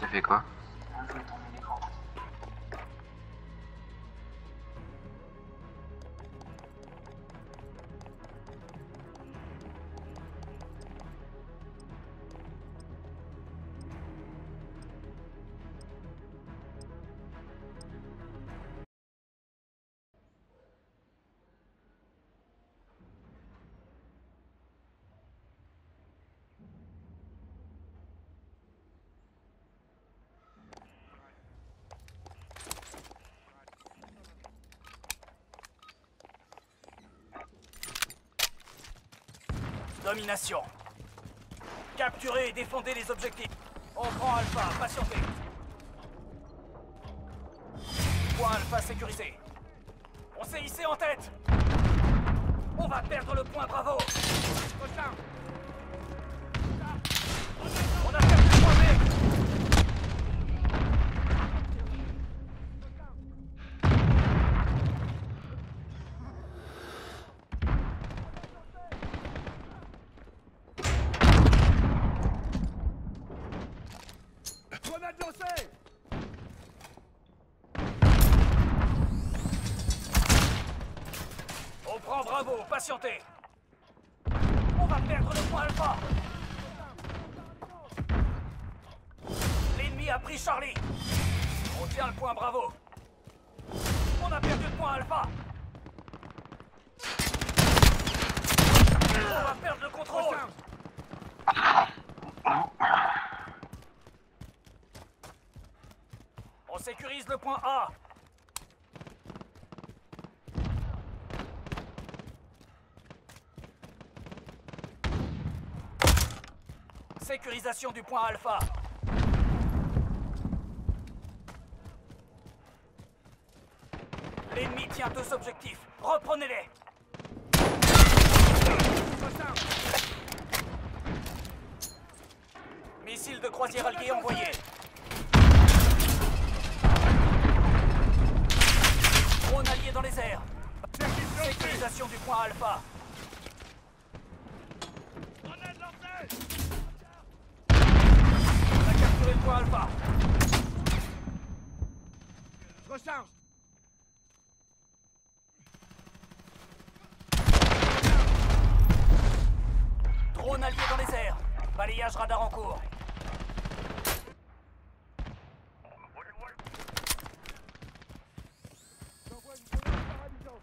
Ça fait quoi? Domination. Capturez et défendez les objectifs. On prend Alpha, patientez. Point Alpha sécurisé. On s'est hissé en tête. On va perdre le point Bravo. On a perdu le point B. Grenade lancée! On prend Bravo, patientez. On va perdre le point Alpha. L'ennemi a pris Charlie. On tient le point Bravo. On a perdu le point Alpha. On va perdre le contrôle. On sécurise le point A. Sécurisation du point Alpha. L'ennemi tient 2 objectifs. Reprenez-les. Missile de croisière allié envoyé. Drone allié dans les airs. Sécurisation du point Alpha. Grenade lancée! On a capturé le point Alpha. Recharge! Drone allié dans les airs. Balayage radar en cours. J'envoie une grenade paralysante.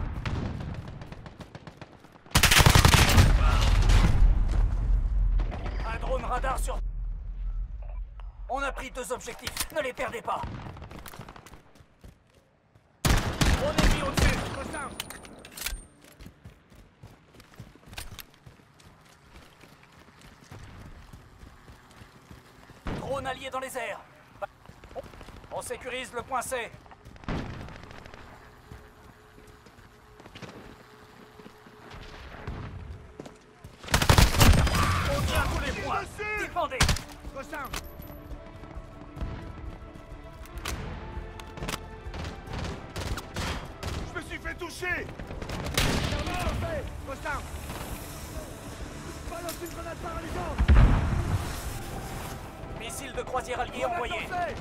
Un drone radar sur... On a pris 2 objectifs. Ne les perdez pas. Drone ennemi au-dessus. Recharge! Drone allié dans les airs. On sécurise le point C. On tient tous les points. Défendez. Recharge! Je me suis fait toucher! Grenade lancée! Recharge! Balance une grenade paralysante! Missile de croisière allié Grenade envoyé. lancée!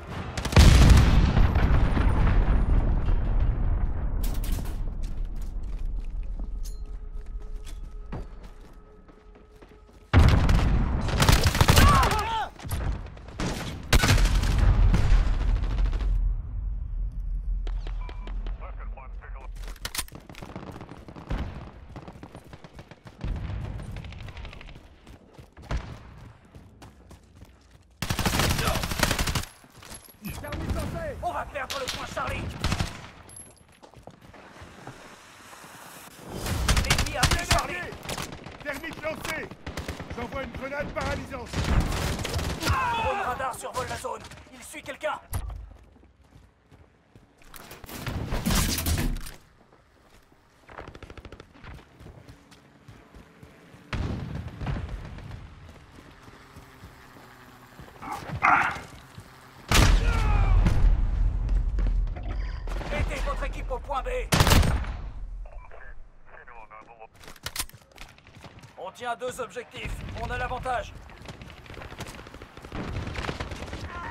Thermite lancée! On va perdre le point Charlie. L'ennemi a pris Charlie. Thermite lancée! J'envoie une grenade paralysante! Drone radar survole la zone. Il suit quelqu'un. Aidez votre équipe au point B. On tient 2 objectifs. On a l'avantage.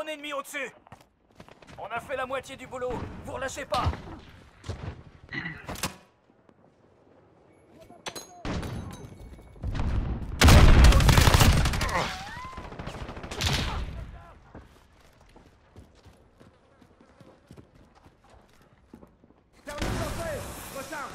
Drone ennemi au-dessus. On a fait la moitié du boulot. Vous relâchez pas. Termine ton fait. Recharge.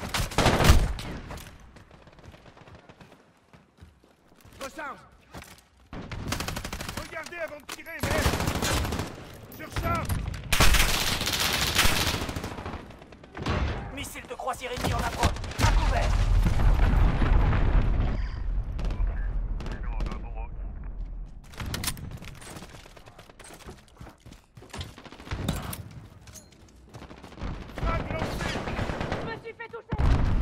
Recharge. Regardez avant de tirer, merde. Surcharge. Missile de croisière ennemi en approche. À couvert. Frag lancé. Je me suis fait toucher.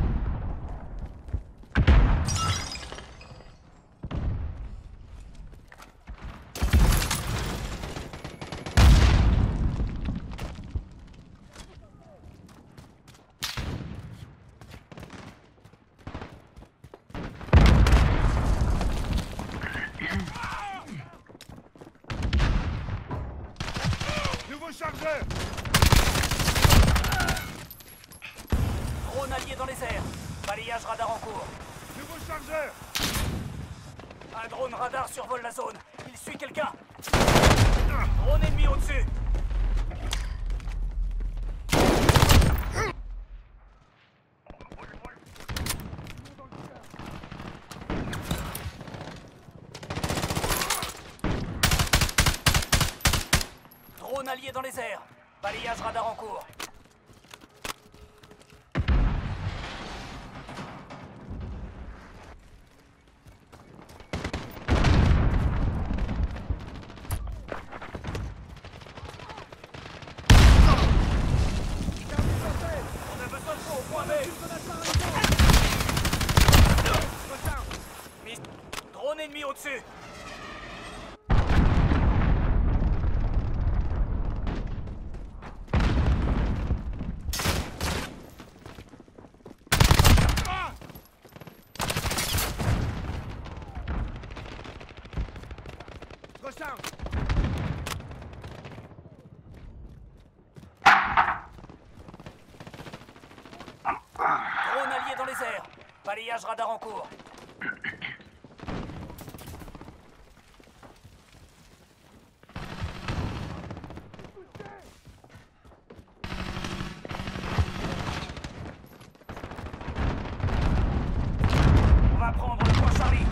Nouveau chargeur. Drone allié dans les airs. Balayage radar en cours. Nouveau chargeur. Un drone radar survole la zone. Il suit quelqu'un. Drone ennemi au-dessus. Drone allié dans les airs. Balayage radar en cours. Termine ton fait. On a besoin de vous au point B. Recharge. Drone ennemi au-dessus. Ah. Recharge. Drone allié dans les airs. Balayage radar en cours. On va prendre le point Charlie.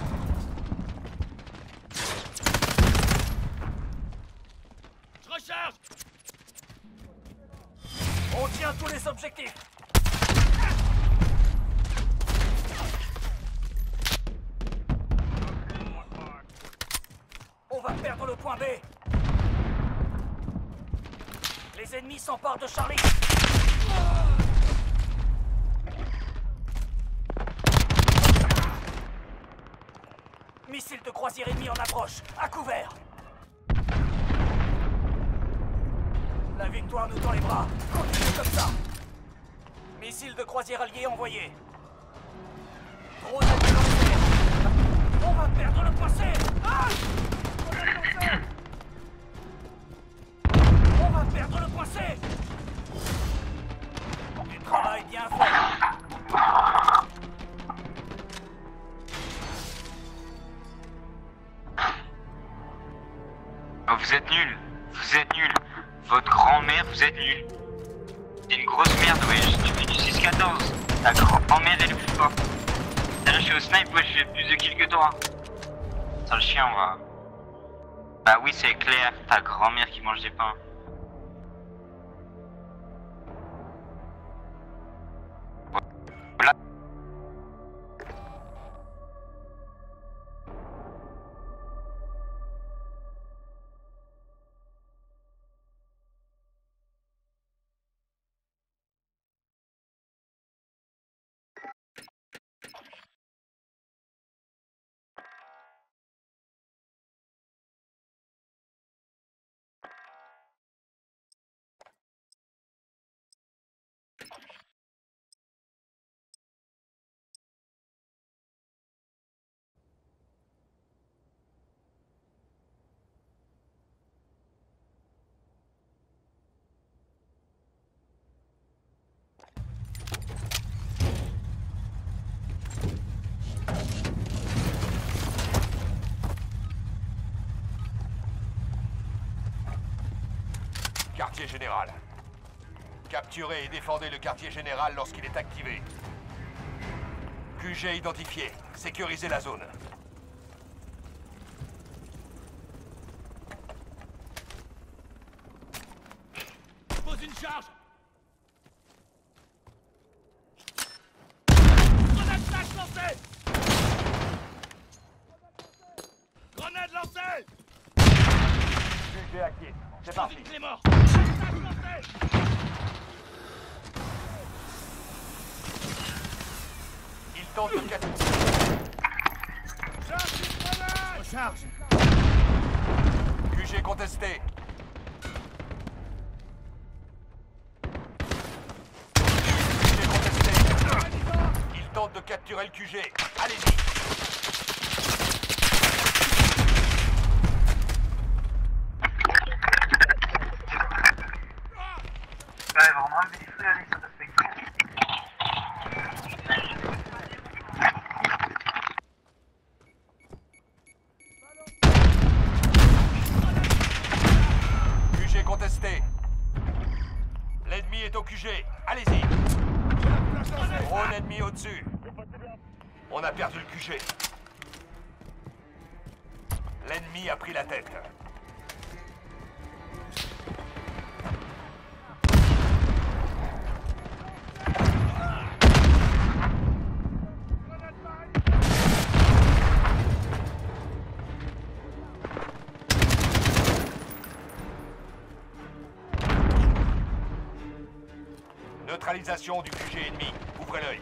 Je recharge. On tient tous les objectifs. On va perdre le point B. Les ennemis s'emparent de Charlie. Missile de croisière ennemi en approche. À couvert. La victoire nous tend les bras. Continuez comme ça. Missile de croisière allié envoyé. Drone allié lancé. On va perdre le point C. Ah! On va perdre le point C. Du travail bien fait. Oh, vous êtes nuls. Vous êtes nuls. Votre grand-mère, vous êtes nuls. C'est une grosse merde, wesh. Tu fais du 6-14. Ta grand-mère est le plus fort. Là, je suis au snipe, wesh, j'ai plus de kills que toi. Sale chien, on va. Bah oui, c'est clair. Ta grand-mère qui mange des pains. Quartier général. Capturez et défendez le quartier général lorsqu'il est activé. QG identifié. Sécurisez la zone. Pose une charge. Grenade flash lancée. Grenade lancée. QG actif. C'est parti. Une clé mort. Flash lancée. Il tente de capturer. Recharge. QG contesté. QG contesté. Il tente de capturer le QG. Allez-y. QG contesté. L'ennemi est au QG. Allez-y. Drone ennemi au-dessus. On a perdu le QG. L'ennemi a pris la tête. Neutralisation du QG ennemi. Ouvrez l'œil.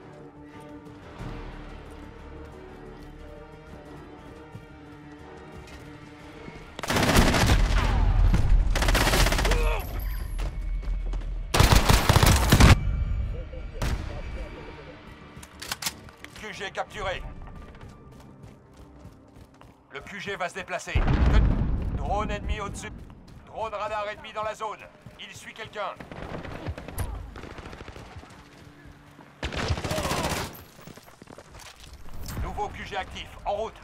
QG capturé. Le QG va se déplacer. Drone ennemi au-dessus. Drone radar ennemi dans la zone. Il suit quelqu'un. Nouveau QG actif. En route.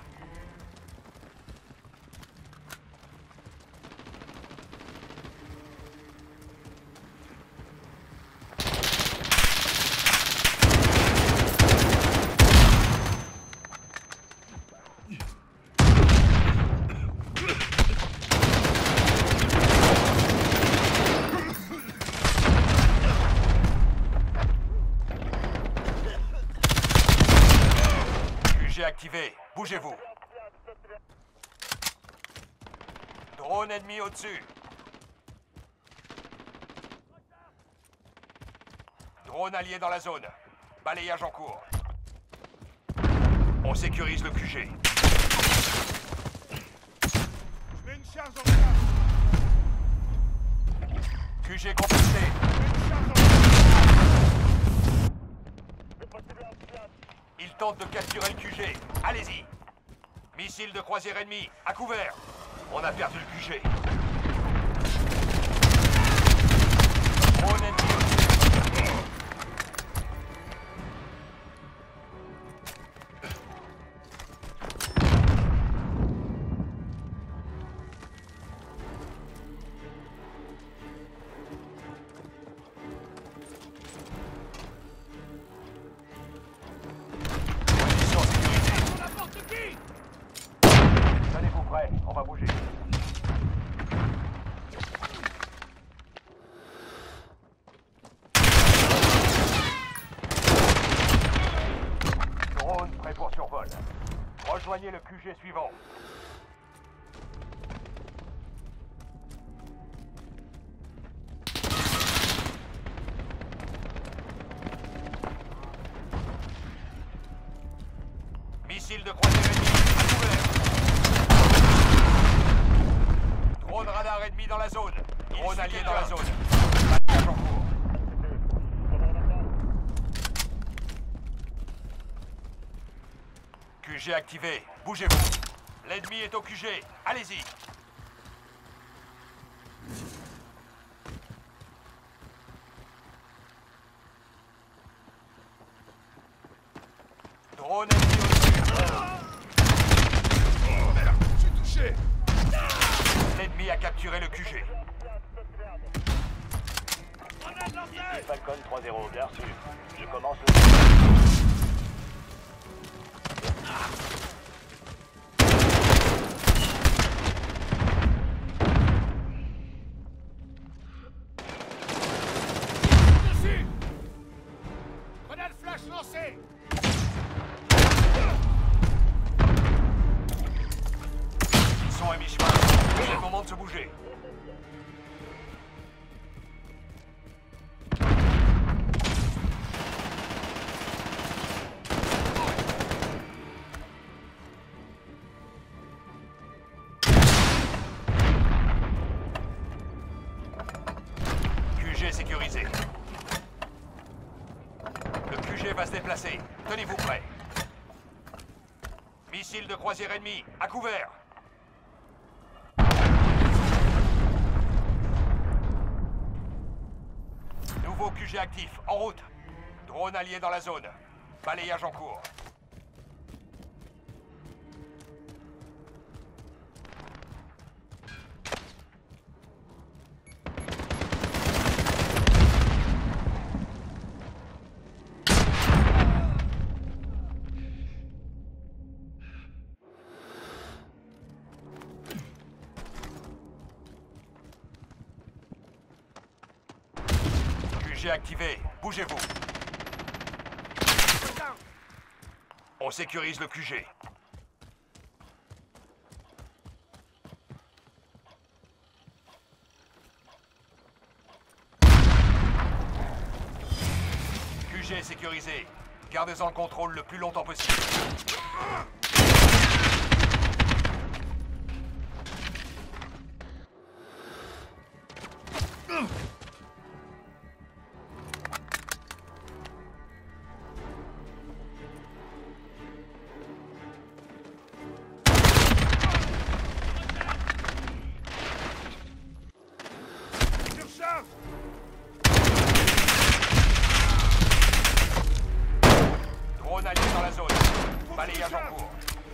Activé. Bougez-vous. Drone ennemi au-dessus. Drone allié dans la zone. Balayage en cours. On sécurise le QG. Je mets une charge en place. QG contesté. Il tente de capturer le QG. Allez-y. Missile de croisière ennemi. À couvert. On a perdu le QG. Drone ennemi au-dessus. Tenez-vous prêts, on va bouger. Drone prêt pour survol. Rejoignez le QG suivant. Missile de croisière ennemi, à couvert. Drone radar ennemi dans la zone. Drone allié dans la zone. Balayage en cours. QG activé. Bougez-vous. L'ennemi est au QG. Allez-y. Drone ennemi au-dessus. Oh merde, j'ai touché. L'ennemi a capturé le QG. lancée. Falcon 3-0, bien reçu. Je commence le... Dessus. Grenade flash lancée. Ils sont à mi-chemin. C'est le moment de se bouger. QG sécurisé. Le QG va se déplacer. Tenez-vous prêts. Missile de croisière ennemi, à couvert. Nouveau QG actif, en route. Drone allié dans la zone. Balayage en cours. QG activé, bougez-vous. On sécurise le QG. QG sécurisé. Gardez-en le contrôle le plus longtemps possible. Surcharge. Drone allié dans la zone. Balayage en cours.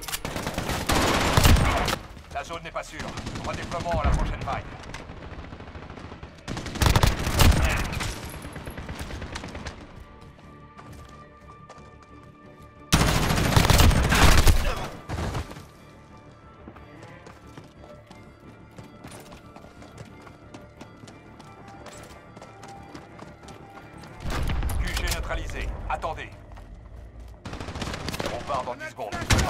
La zone n'est pas sûre. Redéploiement à la prochaine vague. QG neutralisé. Attendez. On part dans 10 secondes.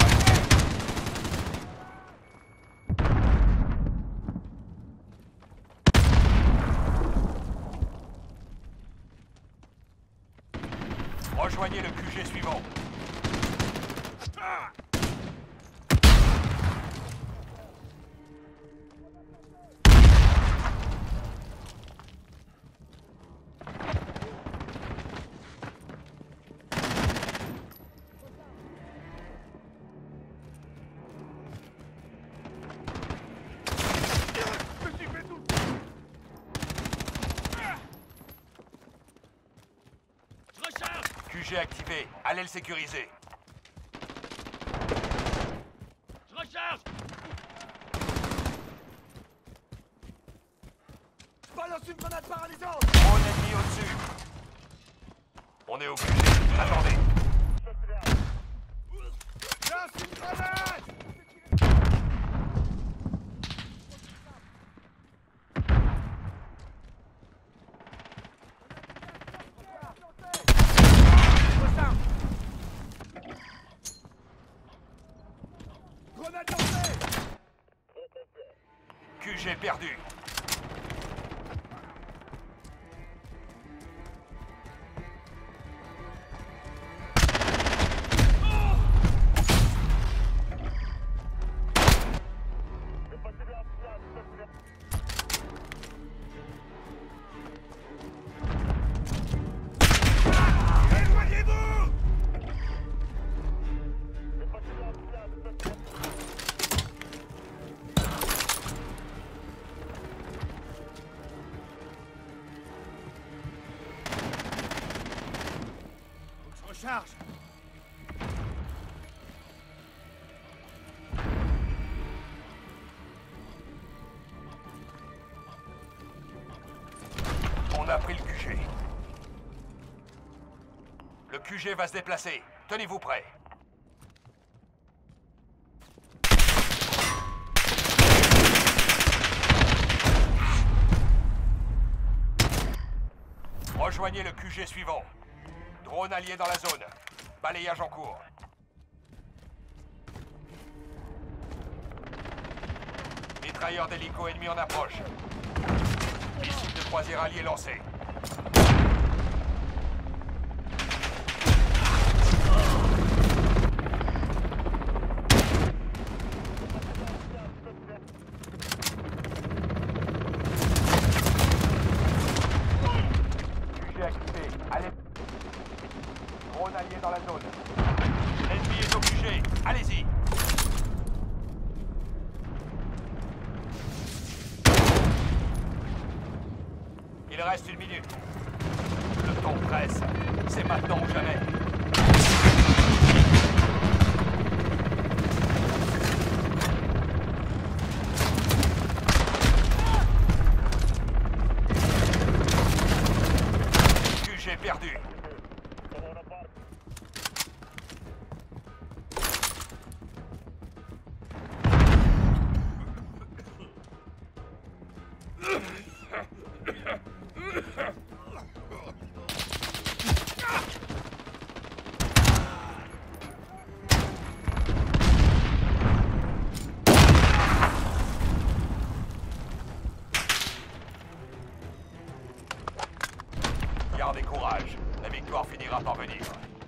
Rejoignez le QG suivant. QG activé. Allez le sécuriser. Je recharge. Balance une grenade paralysante. Drone ennemi au-dessus. On est au QG. Attendez. Lance une grenade. Grenade lancée. QG perdu. Éloignez-vous. Je recharge. On a a pris le QG. Le QG va se déplacer. Tenez-vous prêts. Rejoignez le QG suivant. Drone allié dans la zone. Balayage en cours. Mitrailleur d'hélico ennemi en approche. Missile de croisière allié lancé. QG activé. Allez. Drone allié dans la zone. L'ennemi est au QG. Allez-y. Il reste 1 minute. Le temps presse. C'est maintenant ou jamais. QG perdu. Gardez courage, la victoire finira par venir.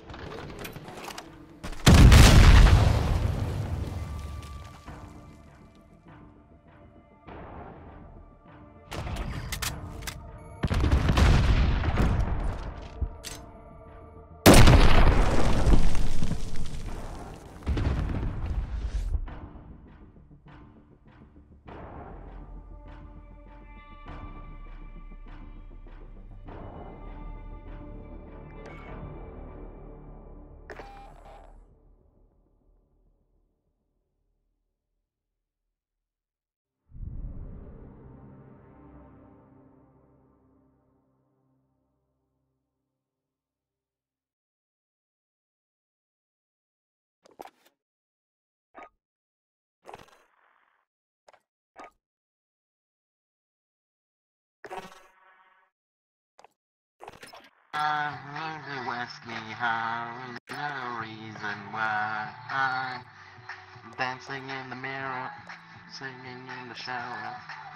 You ask me how, no reason why I'm dancing in the mirror, singing in the shower.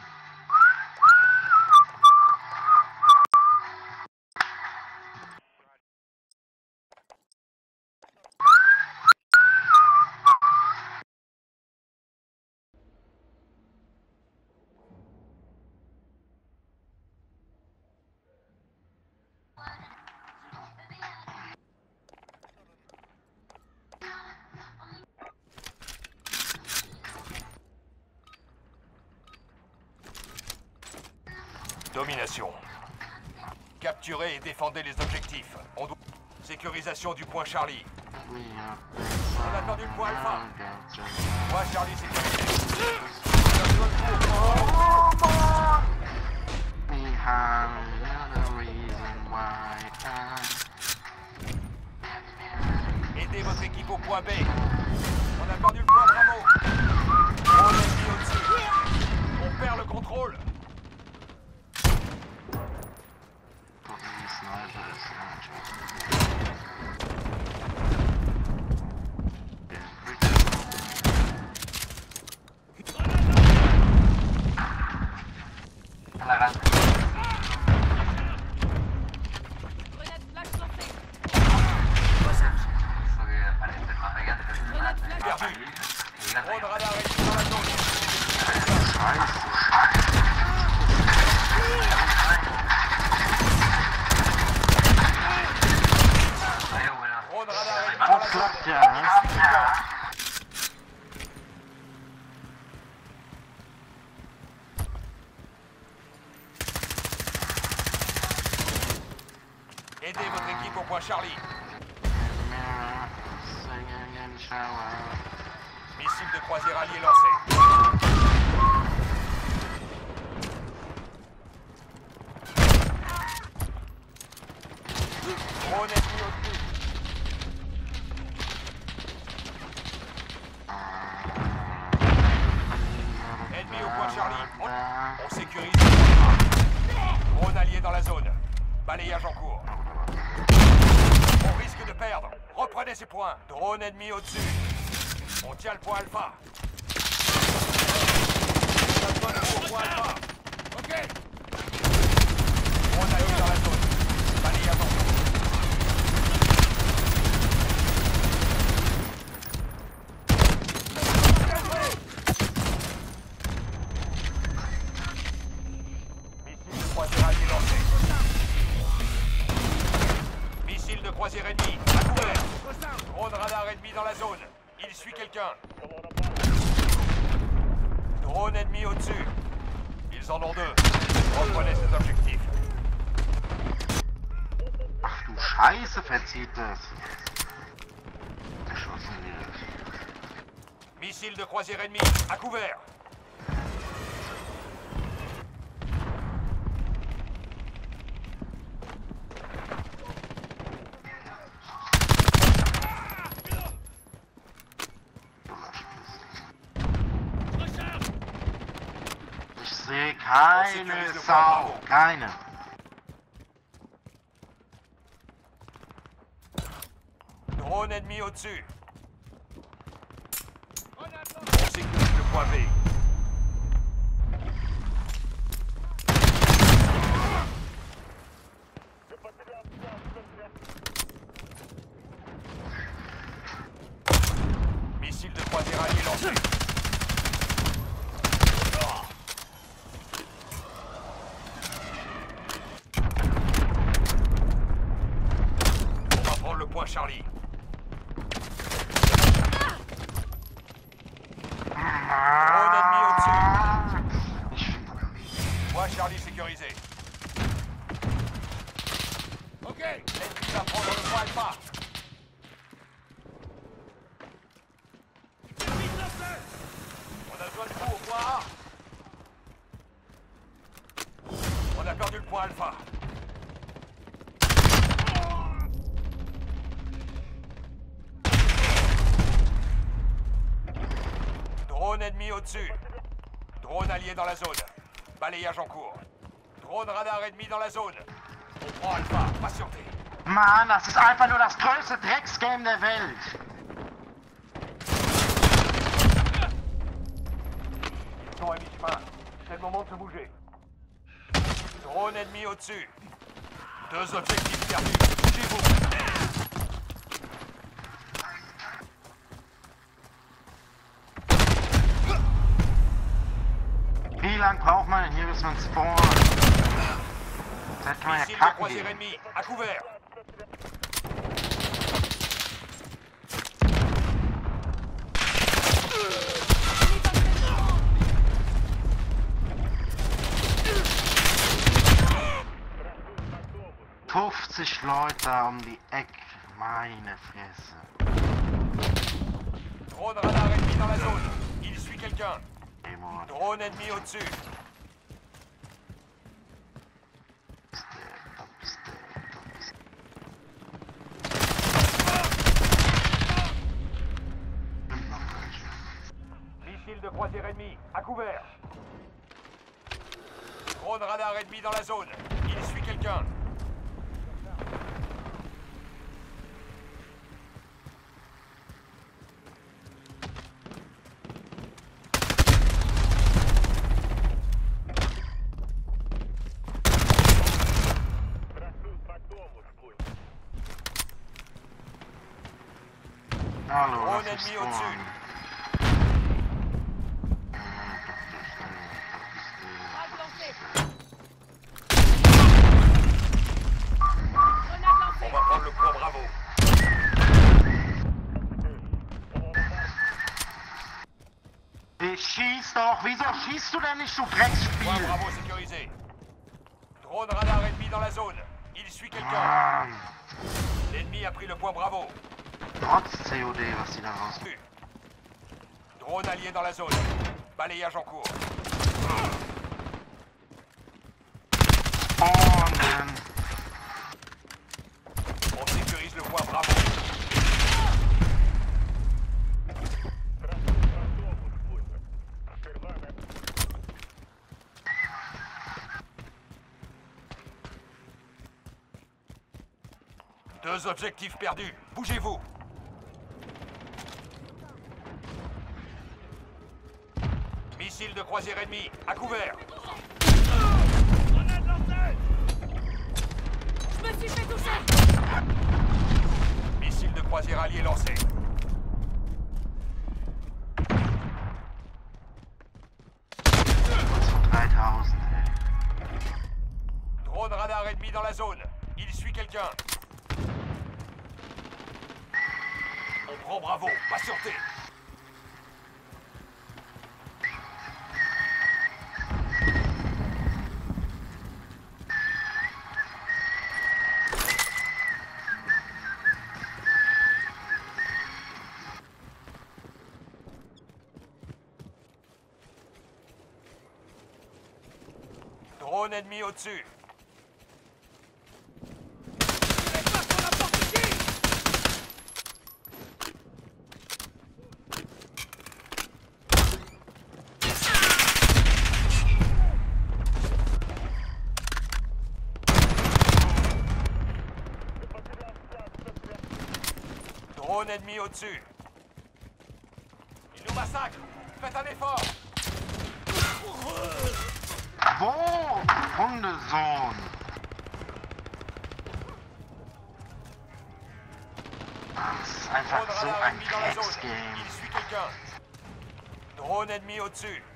Domination. Capturez et défendez les objectifs. On doit... Sécurisation du point Charlie. On a perdu le point Alpha. Point Charlie sécurisé. Aidez votre équipe au point B. On a perdu le point Bravo. On est mis au-dessus. On perd le contrôle. Grenade flash lancée. Perdu. Drone radar est dans la zone. Drone radar est dans la zone. Aidez votre équipe au point Charlie. Missile de croisière allié lancé. Drone ennemi au-dessus. Ennemi au point Charlie. On sécurise. Drone allié dans la zone. Balayage en cours. On risque de perdre. Reprenez ces points. Drone ennemi au-dessus. On tient le point Alpha. Ça doit le point Alpha. Ok. Drone allié dans la zone. Balayage en cours. Missile de croisière ennemi, à couvert. Drone radar ennemi dans la zone. Il suit quelqu'un. Drone ennemi au-dessus. Ils en ont deux. Reprenez ces objectifs. Ach du Scheiße, verzieht das. Geschossen wird. Missile de croisière ennemi, à couvert. Ich sehe keine Sau. Keine. Drone ennemi au-dessus. On sécurise le point B. Missile de croisière allié lancé. On va prendre le point Charlie. Drone ennemi au-dessus. Point Charlie sécurisé. Ok. L'ennemi va prendre le point Alpha. On a besoin de vous au point A. On a perdu le point Alpha. Drone ennemi au-dessus. Drone allié dans la zone. Balayage en cours. Drone radar ennemi dans la zone. On prend Alpha. Patientez. Mann, das ist einfach nur das größte Drecksgame der Welt. Ils sont à mi-chemin. C'est le moment de se bouger. Drone ennemi au-dessus. Deux objectifs perdus. Bougez-vous. Wie lang braucht man denn hier, bis man spawnt? Das kann man ja Missile de kacken croisière gehen. ennemi. À couvert. ...50 Leute um die Ecke. Meine Fresse. Drone radar ennemi dans la zone. Il suit quelqu'un. Ey, Mann. Drone ennemi au-dessus. Missile de croisière ennemi. À couvert. Drone radar ennemi dans la zone. Il suit quelqu'un. Hallo, Drone lass mich ennemi au-dessus. spawnen. Frag lancée. Grenade On lancée. va prendre le point Bravo. Schieß doch! Wieso schießt du denn nicht, du Point Drecksspiel? Bravo sécurisé. Drone radar ennemi dans la zone. Il suit quelqu'un. Mann! L'ennemi a pris le point Bravo. Trotz COD, was die da raus... Drone allié dans la zone. Balayage en cours. Spawnen! On 2 objectifs perdus. Bougez-vous. Missile de croisière ennemi, à couvert. Grenade lancée! Je me suis fait toucher! Missile de croisière allié lancé. Von 3000, ey. Drone radar ennemi dans la zone. Il suit quelqu'un. On prend Bravo, patientez. Drone ennemi au-dessus. Tirez pas sur la porte ici! Drone ennemi au-dessus. Il nous massacre. Faites un effort. Bon, Runde Zone. Das ist einfach Drone so radar ein ennemi dans la zone. Drecksgame. Il suit quelqu'un. Drone ennemi au-dessus.